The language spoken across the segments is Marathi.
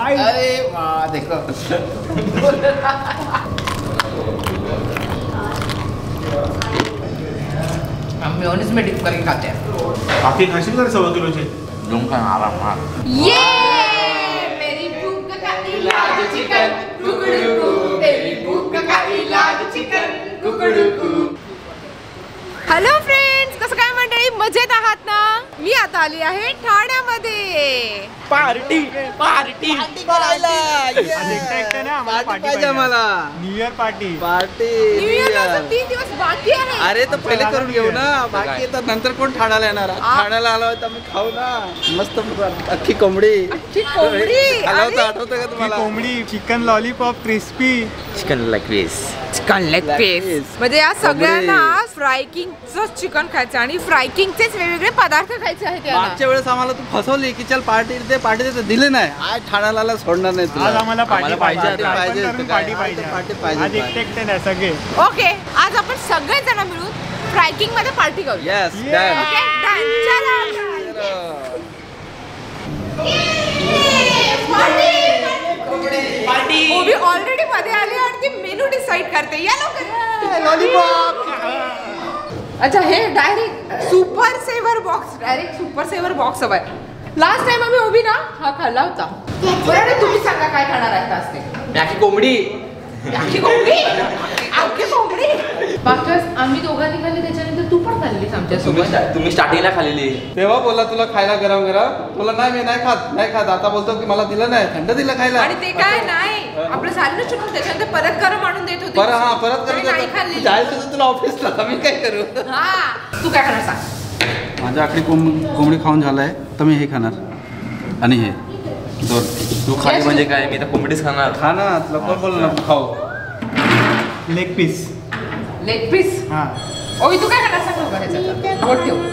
बाइट। अरे वाह देखो। हम मेयोनीज में डिप करके खाते हैं। बाकी खाशील का 1.25 किलोचे झुमका आराम। ये मेरी भूख का इलाज चिकन कुकड़ू, तेरी भूख का इलाज चिकन कुकड़ू। हॅलो फ्रेंड्स, कसं काय मंडळी, मजेत आहात ना? मी आता आली आहे ठाण्यामध्ये पार्टी करायला. पार्टी पाहिजे मला. न्यू इयर पार्टी न्यू इयरला अजून 3 दिवस बाकी आहे. अरे तर पहिले करून घेऊ ना, बाकी येतात नंतर कोण ठाण्याला येणार. ठाण्याला आलो तर आम्ही खाऊ ना मस्त अख्खी कोंबडी. आला होता, आठवतं का तुम्हाला? कोंबडी, chicken lollipop, crispy chicken leg piece. म्हणजे या सगळ्यांना फ्रायकिंगचं चिकन खायचं आणि फ्रायकिंगचेच वेगवेगळे पदार्थ खायचे आहेत. मागच्या वेळेस आम्हाला तू फसवली की चल पार्टी दे दिले नाही. आज ठाण्याला सोडणार नाही तुला. आज आम्हाला पार्टी पाहिजे. पार्टी आज एकटे नाही सगळे. ओके, आज आपण सगळे जण मिळून फ्रायकिंग मध्ये पार्टी करू. Yes okay done. चला ओबी ऑलरेडी मध्ये आली आणि ती मेनू डिसाइड करते. या लवकर. लॉलीपॉप. अच्छा, हे direct super saver box. Direct super saver box हवाय. लास्ट टाइम आम्ही ओबी ना हा खाल्ला होता. बरं, तुम्ही सांगा काय खाणार आहेत आज ते? याची कोंबडी. आखी कोंबडी. मागच्या वेळेस आम्ही दोघांनी खाल्ली, त्याच्यानंतर तू पण खाल्लीस आमच्यासोबत. तुम्ही स्टार्टिंगला खाल्लेली. तेव्हा बोला तुला खायला गरम तुला नाही, मी नाही खात. आता बोलतो की मला दिलं नाही, थंड दिलं खायला. आणि ते काय नाही आपलं झालं ना चिकन, त्याच्यानंतर परत गरम आणून देत होती. परत नाही खाल्ली. जायचं होतं तुला ऑफिसला, मी काय करू? हा, तू काय खाणार सांग? माझ्या आखरी कोंबडी खाऊन झालाय तर मी हे खाणार आणि हे दोन. तू खाली म्हणजे काय? मी तर कोंबडीच खाणार. खा ना, लवकर बोल ना, खाऊ. Leg piece. Leg piece. हा. ओय, तू काय खाणार सांग लवकर ह्याच्यात. बोट ठेव.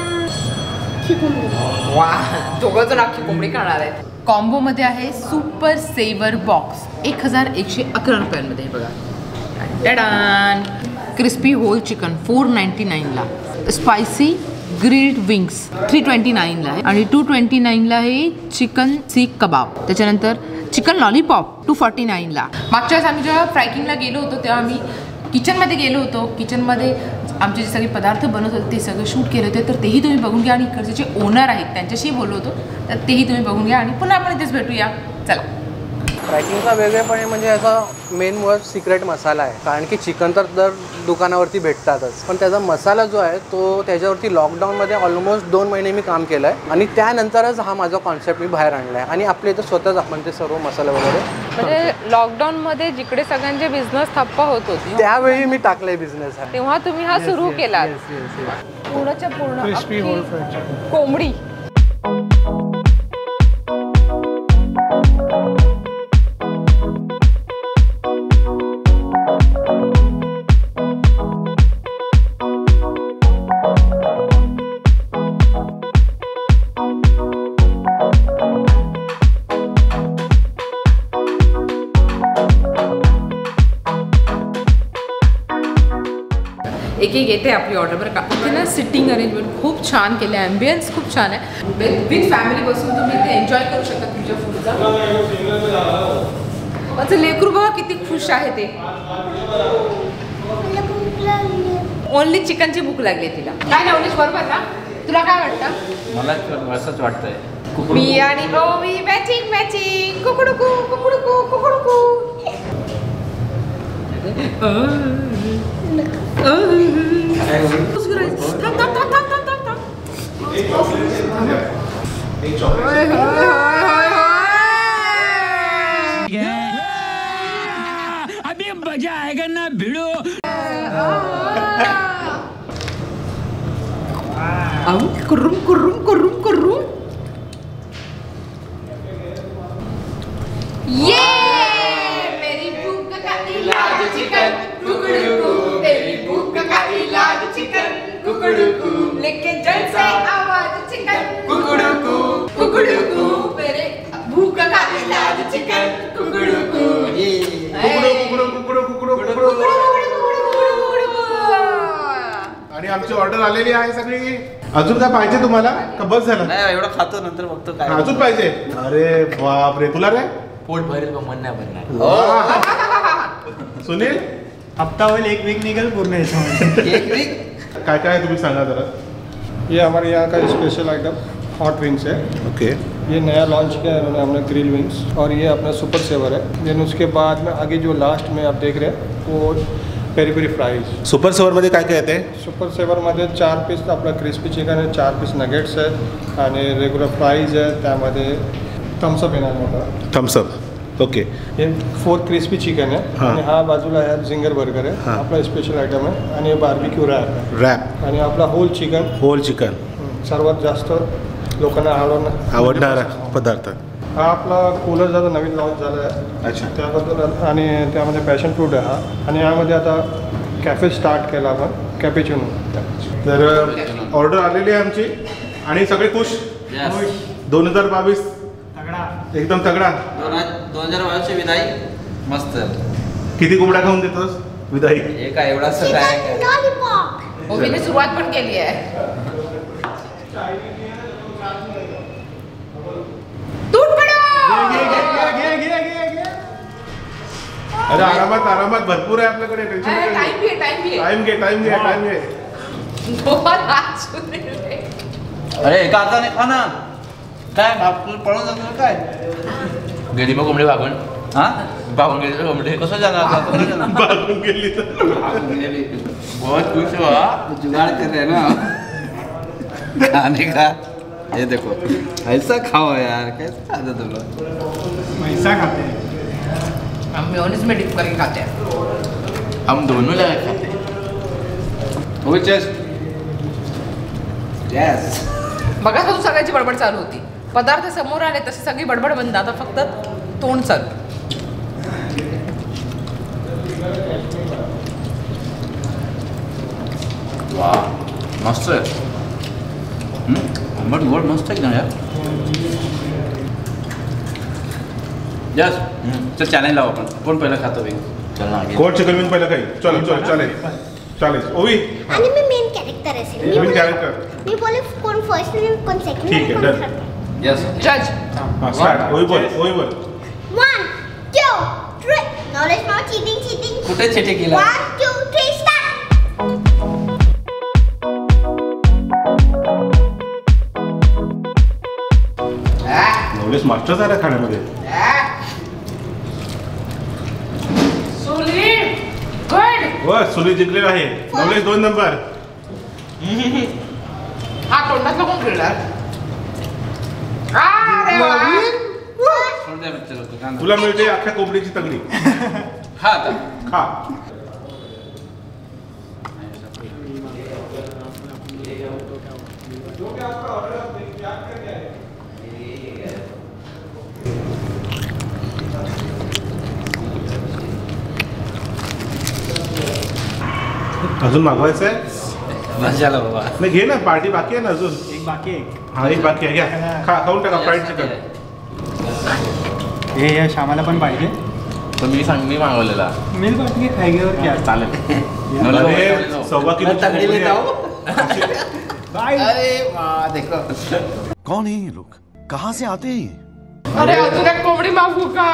वा, दोघं जण अख्खी कोंबडी खाणार आहेत. कॉम्बो मध्ये आहे सुपर सेवर बॉक्स 1111 रुपयांमध्ये. बघा, टडान. क्रिस्पी होल चिकन 499 ला. स्पायसी ग्रिल्ड विंग्स 329 ला आहे आणि 229 ला आहे चिकन सीख कबाब. त्याच्यानंतर चिकन लॉलीपॉप 249 ला. मागच्या वेळेस आम्ही जेव्हा फ्रायकिंगला गेलो होतो तेव्हा आम्ही किचनमध्ये गेलो होतो. किचनमध्ये आमचे जे सगळे पदार्थ बनत होते ते सगळे शूट केले होते, तर तेही तुम्ही बघून घ्या. आणि इकडचे जे ओनर आहेत त्यांच्याशी बोललो होतो, तर तेही तुम्ही बघून घ्या. आणि पुन्हा आपण इथेच भेटूया. चला. ट्रॅकिंगचा वेगळेपणे म्हणजे याचा मेन मुळात सिक्रेट मसाला आहे. कारण की चिकन तर दर दुकानावरती भेटतातच, पण त्याचा मसाला जो आहे तो त्याच्यावरती लॉकडाऊनमध्ये ऑलमोस्ट 2 महिने मी काम केलं आहे. आणि त्यानंतरच हा माझा कॉन्सेप्ट मी बाहेर आणला आहे. आणि आपल्या इथं स्वतःच आपण ते सर्व मसाले वगैरे म्हणजे लॉकडाऊनमध्ये जिकडे सगळ्यांचे बिझनेस ठप्प होत होते त्यावेळी मी टाकलाय बिझनेस आहे. तेव्हा तुम्ही हा सुरू केला. पूर्णच्या पूर्ण कोंबडी. एक येते आपली ऑर्डर. बरं का, इथे ना सिटिंग अरेंजमेंट खूप छान केलं आहे. ॲम्बियन्स खूप छान आहे. विथ फॅमिली बसून तुम्ही इथे एन्जॉय करू शकता तुमच्या फूडचा. माझं लेकरू बघा किती खुश आहे ते. ओनली चिकनची भूक लागली तिला. काय नवनीश, बरोबर ना? तुला काय वाटतं? मला असंच वाटतंय. मी आणि ओवी मॅचिंग कुकडुकू कुकडुकू कुकडुकू. अभी मजा आएगा ना भिड़ो. कुर्रुम कुर्रुम कुर्रुम कुर्रुम. ये मेरी भूख का इलाज चिकन कुकड़ू, तेरी भूख का इलाज चिकन कुकड़ू. लेके जल से आवाज चिकन कुकड़ू कुकड़ू. मेरे भूख का इलाज चिकन कुकड़ू. आणि आमची ऑर्डर आलेली आहे सगळी. अजून काय पाहिजे तुम्हाला का बस झालं? नाही, एवढं खातो नंतर बघतो काय अजून पाहिजे. अरे बाप रे, तुला रे पोट भरेल पण मन नाही भरणार. सुनील हफ्ता होईल, एक वीक निघेल पूर्ण याच्यामध्ये. एक वीक. काय काय आहे तुम्ही सांगा जरा. ये हमारे यहाँ का स्पेशल आइटम हॉट विंग्स है. ओके. ये नया लॉन्च किया है इन्होंने हमने ग्रिल विंग्स, और ये अपना सुपर सेवर है. देन उसके बाद में आगे जो लास्ट में आप देख रहे हैं वो पेरी पेरी फ्राईज. सुपर सेवरमध्ये काय काय येते? सुपर सेवरमध्ये 4 पीस आपला क्रिस्पी चिकन आहे, 4 पीस नगेट्स आहेत आणि रेग्युलर फ्राईज आहे. त्यामध्ये थम्सअप येणार मोठा. थम्सअप. ओके. हे 4 क्रिस्पी चिकन आहे हां. आणि हा बाजूला आहे झिंगर बर्गर आहे. हां. आपला स्पेशल आयटम आहे. आणि बार्बिक्यू रॅप आहे. रॅप. आणि आपला होल चिकन. होल चिकन सर्वात जास्त लोकांना आवडणारा पदार्थ. हा आपला कूलर जरा नवीन लॉन्च झाला आहे. अच्छा. त्याबद्दल आणि त्यामध्ये पॅशन फ्रूट आहे हा. आणि यामध्ये आता कॅफे स्टार्ट केला आपण, कॅपेचिनो. तर ऑर्डर आलेली आहे आमची आणि सगळे खुश. 2022 एकदम तगडा. 2022 विदाई मस्त. किती कोंबड्या खाऊन देतोस विदाई? हे काय एवढा सगळं आहे काय? ओवीने सुरुवात पण केली आहे. दूध पडो. अरे आरामात आरामात भरपूर आहे आपल्याकडे. टेन्शन टाइम घे. टाइम घे. अरे एका हाताने खा ना. काय बाप पळून जातो काय? गेली मग कोंबडी भागून. हा भागून गेली कोंबडी. कसं जाणार? बागून गेली तर. बहुत खुश हो. जुगाड़ कर रहे हैं ना खाने का. ये देखो ऐसा खाओ यार. कैसा खाता तुम लोग? पैसा खाते हैं. हम मेयोनीज में डिप करके खाते हैं. हम दोनों लगा खाते. Which is yes. बघा तू सगळ्याची बडबड चालू होती. पदार्थ समोर आले तशी सगळी बडबड बंद. आता फक्त तोंड चालू. वा मस्त आहे. आंबट गोड मस्त आहे ना यार. यस चल चॅलेंज लावू आपण. कोण पहिलं खातो बी? चल ना. कोण चिकन विन पहिलं काही. चलो चालेल. ओवी आणि मी मेन कॅरेक्टर असेल. Main character. मी बोले कोण फर्स्ट नेम कोण सेकंड ठीक आहे, नेम कोण डन. थर्ड. यस जज. हां स्टार्ट. ओवी बोल. 1 2 3. Knowledge now cheating. कुठे चिटे केला? 1 2 3 स्टार्ट. नॉलेज मास्टर झाला खाण्यामध्ये. गुड. बस सुनील जिंकलेला आहे. Knowledge 2 number. हा तोंडातला कोण खेळणार? अरे वा. सोड दे बच्चे लोक. तुला मिळते अख्ख्या कोंबडीची तगडी. खा आता. खा. अजून मागवायचं आहे? बस झालं बाबा. नाही घे ना. पार्टी बाकी आहे ना अजून. एक बाकी आहे. हा एक बाकी आहे. घ्या खाऊन टाका फ्राईड चिकन. हे श्यामाला पण पाहिजे. तर मी मागवलेला. मिल बाटली खायगेवर क्या. चालेल. अरे 1.25 किलो तगड़ी लेता हूँ. बाय. अरे वाह देखो. कौन है ये लोग? कहाँ से आते हैं ये? अरे अजून एक कोंबडी मागू का?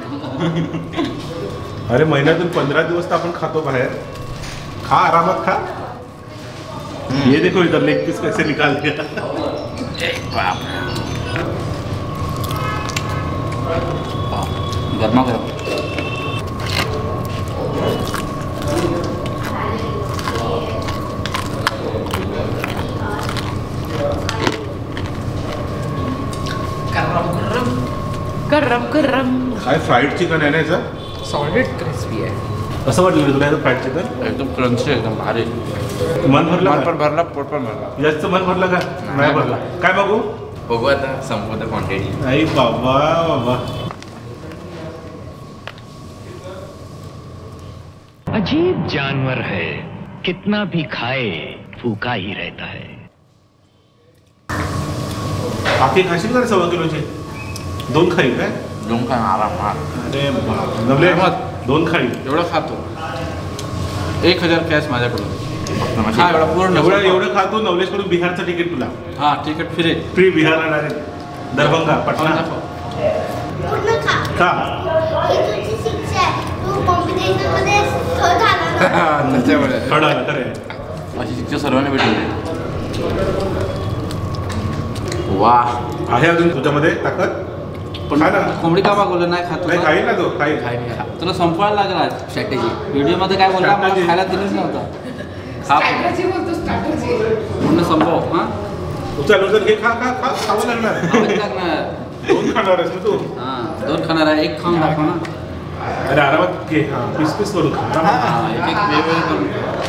अरे महिन्यातून 15 दिवस तर आपण खातो बाहेर. खा आरामात खा. ये देखो इधर लेग पीस कैसे निकाल दिया. गरमा गरम. गरम. काय फ्राईड चिकन आहे ना याचं. सॉलिड क्रिस्पी आहे. कसं वाटलं तुला याचं फ्राईड चिकन? एकदम क्रंची एकदम भारी. मन भरलं मन का? पण भरला पोट पण भरला. जास्त मन भरलं का? नाही भरला. काय बघू? बघू आता संपवत क्वांटिटी. आई बाबा. अजीब जानवर है, कितना भी खाए भूखा ही रहता है. बाकी खाशील का 1.25 किलोचे? 2 खाईल काय? 2 काय आरामात. अरे नवले 2 खाईल. एवढं खातो. 1000 कॅश माझ्याकडून. हा एवढा पूर्ण एवढं खातो. नवलेशकडून बिहारचं तिकीट तुला. हा तिकीट फ्री. फ्री बिहारला डायरेक्ट. दरभंगा पटना. पूर्ण खा. का ही तुझी शिक्षा आहे. तू कॉम्पिटिशन मध्ये थर्ड झाला ना. त्याच्यामुळे थर्ड आला खरं आहे. अशी शिक्षा सर्वांना भेटली. वा आहे अजून तुझ्यामध्ये ताकद पण खा ना. कोंबडी का मागवलं नाही खात नाही खाईल ना तो खाईल. तुला संपवायला लागला स्ट्रॅटेजी. व्हिडिओ मध्ये काय बोलला मला Strategy. खायला दिलंच नव्हतं. खा स्ट्रॅटर्जी बोलतो स्ट्रॅटर्जी. म्हणून संपव. हा उचल घे खा खा खा खावं लागणार. खावंच लागणार. 2 खाणार आहेस ना तू. हा 2 खाणार आहे. 1 खाऊन दाखव ना. अरे आरामात घे. हा पीस पीस करून खा. हा एक वेगवेगळं करून.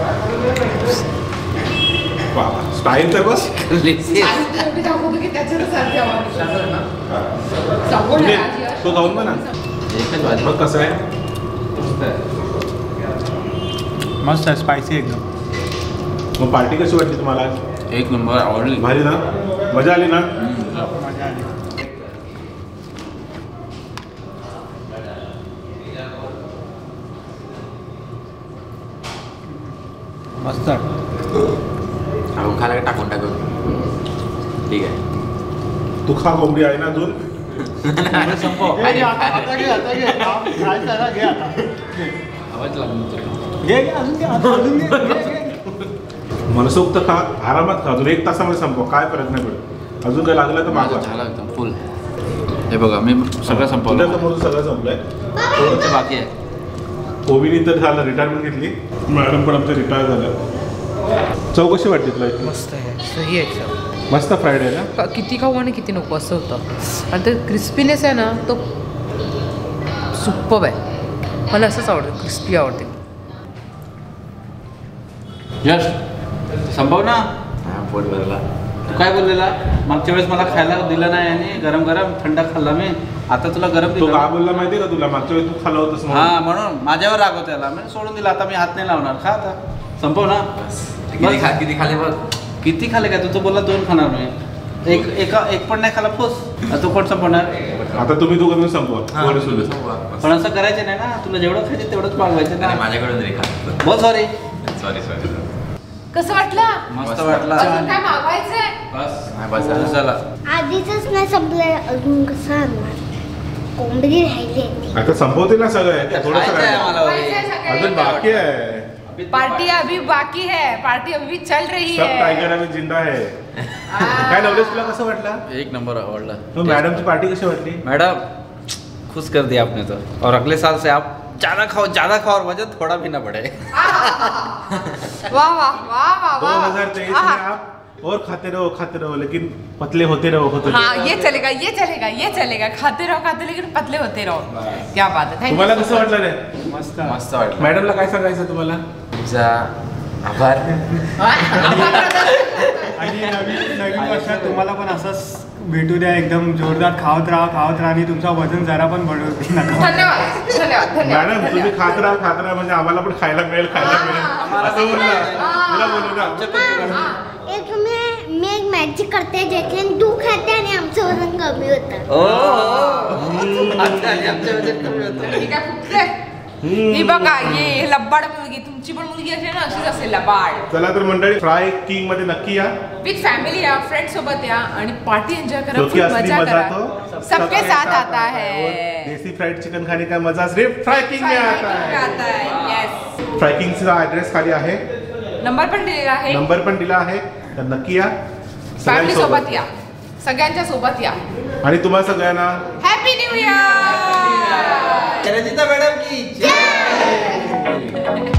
वा स्टाईल तर बस. एवढी दाखवतो की त्याच्यातच अर्धी आवाज येतो ना. समोर म्हणजे आहे आज यार. तो खाऊन बघ ना. एकच भाजी. मग कसं आहे मस्त आहे स्पायसी एकदम. मग पार्टी कशी वाटली तुम्हाला? एक नंबर आवडली. भारी ना मजा आली ना. मजा आली. मस्त आपण खायला टाकून टाकून ठीक आहे. तू खा कोंबडी आहे ना अजून. संपव. घे आता घे आता. आवाज लागून तुला. घे अजून घे अजून घे. मनसोक्त खा आरामात खा. अजून 1 तासामध्ये संपव काय फरक नाही पडत. अजून काय लागलं तर माझं मागवा. झालं एकदम फुल. हे बघा मी सगळं संपवलं. तुझ्यासमोर सगळं संपलंय. थोडंसं बाकी आहे. कोविडनी तर झालं रिटायरमेंट घेतली. मॅडम पण आमचं रिटायर झालं. चव कशी वाटली तुला इथे? मस्त आहे सही आहे एकदम. मस्त फ्राईड आहे ना. किती खाऊ आणि किती नको असं होतं. आणि ते क्रिस्पीनेस आहे ना तो सुपर्ब आहे. मला असंच आवडतं क्रिस्पी आवडते. यश संपव ना. हा पोट भरला. तू काय बोललेला मागच्या वेळेस मला खायला दिलं नाही आणि गरम गरम थंड खाल्ला मी. आता तुला गरम तो दिला. का बोलला माहितीये का तुला? मागच्या वेळी तू खाल्लं होतंस म्हणून. हा म्हणून माझ्यावर राग होता त्याला. मी सोडून दिला. आता मी हात नाही लावणार. खा आता. संपव ना. किती खाले बघ. किती खाले काय? तू तर बोलला 2 खाणार मी. एक पण नाही खाला फुस. तो पण संपवणार. आता तुम्ही दोघं संपवा. वर सुरू. पण असं करायचं नाही ना. तुला जेवढं खायचं तेवढंच मागवायचं ना. माझ्याकडून तरी खा. बोल सॉरी. सॉरी. कसं वाटलं? मस्त वाटला. अजून काय मागवायचंय? बस नाही बस झालं. झाला. आधीच नाही संपलंय अजून कसं आणणार. कोंबडी राहिली आहे. आता संपवते ना सगळं. थोडंसं खायचं आहे राहिलं. मला मागवायचंय अजून सगळ्यांना. बाकी आहे. पार्टी अभी बाकी है. पार्टी अभी चल रही सब है. टायगर अभी जिंदा आहे. काय नवलेश तुला कसं वाटलं? एक नंबर आवडला. मग मॅडमची पार्टी कशी वाटली? मैडम खुश कर दिया आपने तो. और अगले साल से आप ज्यादा खाओ और वजन थोड़ा भी ना बढ़े. वाह वाह वाह वाह 2023 में आप और खाते रहो लेकिन पतले होते रहो. हाँ ये चलेगा ये चलेगा ये चलेगा. खाते रहो लेकिन पतले होते रहो. क्या बात है. थँक्यू. तुम्हाला कसं वाटलं रे? मस्त मस्त वाटलं. मॅडमला काय सांगायचं तुम्हाला? तुमचा आभार. आणि नवीन वर्षात तुम्हाला पण असंच भेटू द्या. एकदम जोरदार खावत राहा आणि तुमचा वजन जरा पण वाढू नका. धन्यवाद. मॅडम तुम्ही खात राहा म्हणजे आम्हाला पण खायला मिळेल असं बोलला. तुला बोलू ना. मी एक मॅजिक करते ज्याच्याने तू खाते आणि आमचं वजन कमी होतं. ठीक आहे फुकते. ही बघा ये लबाड मुलगी. तुमची पण मुलगी असेल ना अशीच असेल लबाड. चला तर मंडळी फ्राय किंग मध्ये नक्की या. विथ फॅमिली या फ्रेंड सोबत या आणि पार्टी एंजॉय करा. क्योंकि खूप असली मजा मजा करा. तो सबके साथ आता है. देसी फ्राइड चिकन खाने का मजा सिर्फ फ्राय किंग में आता है. येस. फ्राय किंगचा ऍड्रेस खाली आहे. नंबर पण दिलेला आहे. नंबर पण दिला आहे. तर नक्की या. फॅमिली सोबत या. सगळ्यांच्या सोबत या. आणि तुम्हाला सगळ्यांना happy new year. Rajita madam की जय.